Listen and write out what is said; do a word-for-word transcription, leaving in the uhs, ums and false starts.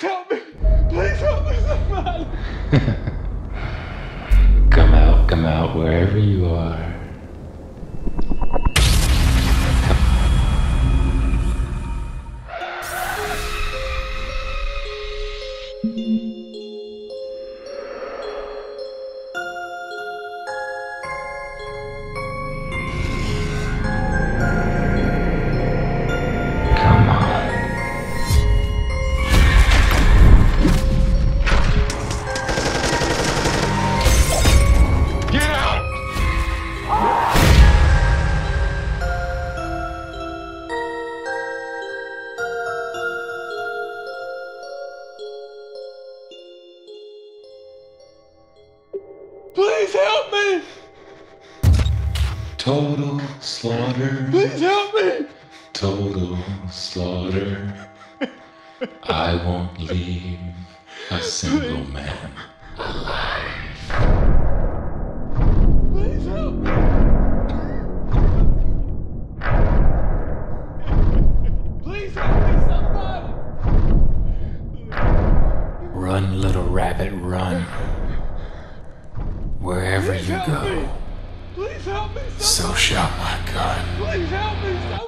help me! Please help me, somebody! Come out, come out, wherever you are. Please help me! Total slaughter. Please help me! Total slaughter. I won't leave a single man alive. Please help me! Please help me, somebody! Run, little rabbit, run. Wherever Please you help go, me. Please help me, somebody. so shall my gun. Please help me, somebody.